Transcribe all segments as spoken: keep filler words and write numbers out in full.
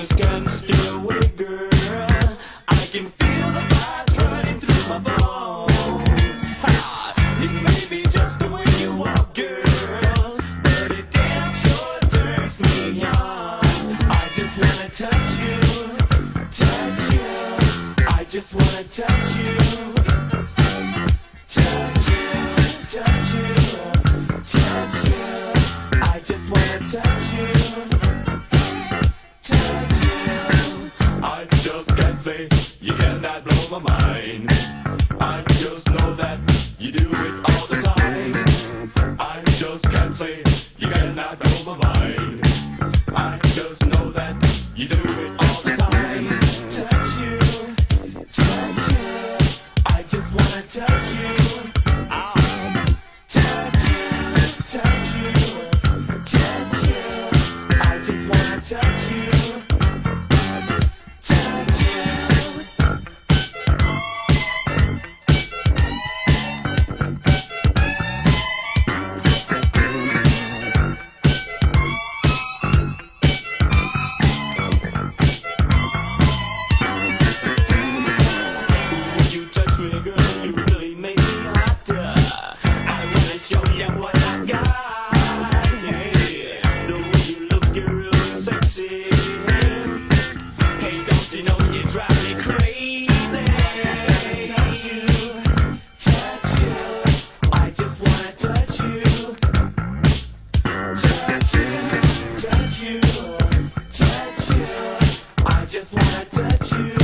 just can't stay away, girl. I can feel the vibes running through my bones. Ha! It may be just the way you walk, girl, but it damn sure turns me on. I just wanna touch you, touch you. I just wanna touch you, touch you, touch you, touch you. I just wanna touch you, touch you. I just can't say you cannot blow my mind. I just know that you do it all the time. I just can't say you cannot blow my mind. I just know that you do it all the time. Touch you, touch you. I just wanna touch you. Touch you, touch you, touch you. I just wanna touch you, touch you. When you touch me, girl, you really make me hotter. I wanna show you what I got. Yeah. The way you look, you're really sexy. Hey, don't you know you drive me crazy? Touch you, touch you. I just wanna touch you, touch you, touch you, touch you. I just wanna touch you,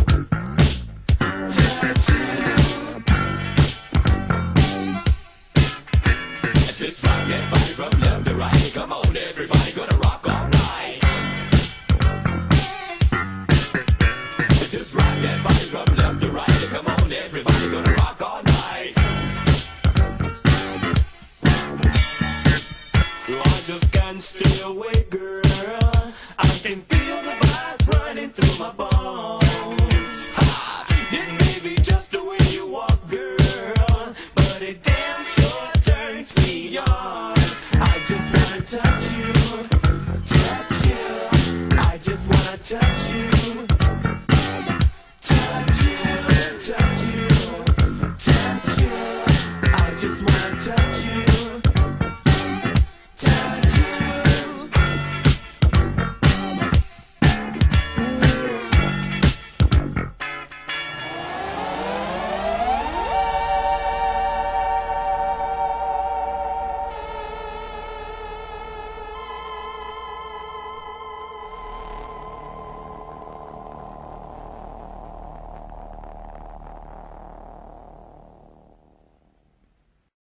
touch you. Just rock that body from left to right. Come on, everybody, gonna rock all night. Just rock that body from left to right. Come on, everybody, gonna rock all night. I just can't stay away, girl. I can feel the vibes running through my bones. Ha! It may be just the way you walk, girl, but it damn sure turns me on. I just wanna touch you, touch you. I just wanna touch you,